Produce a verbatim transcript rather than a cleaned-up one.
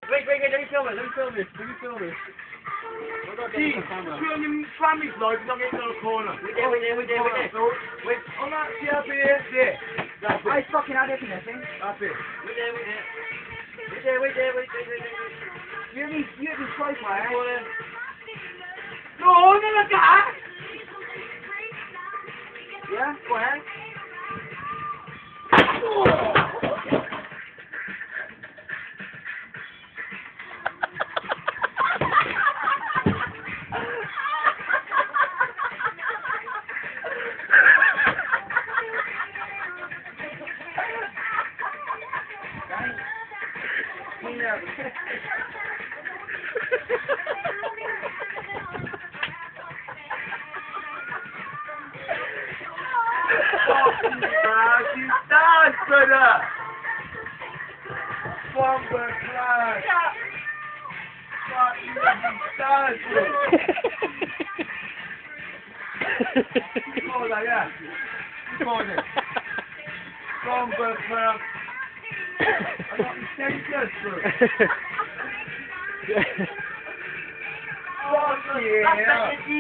Wait, wait, wait, let me film it, let me film this, let me film this. See, turn your family slide, not getting on the corner. Wait there, wait there, wait there, wait there. Wait, on that C R P here, there. That's it. I fucking had it in this thing. That's it. Wait there, wait there. Wait there, wait there, wait there, wait there, wait there. You need, you need twice, man. No, no, no, that. Yeah, go ahead. Fucking hell, you dance, brother! Bumper class! Fucking dance, bro! Go on, yeah. Go on, then. Bumper class! I got the senseless, bro! Fuck yeah!